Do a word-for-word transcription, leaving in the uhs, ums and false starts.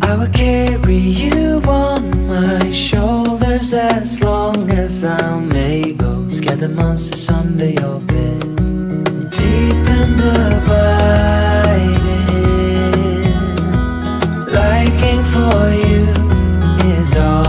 I will carry you on my shoulders as long as I'm able. Scare the monsters under your bed. Deep in the biting, liking for you is all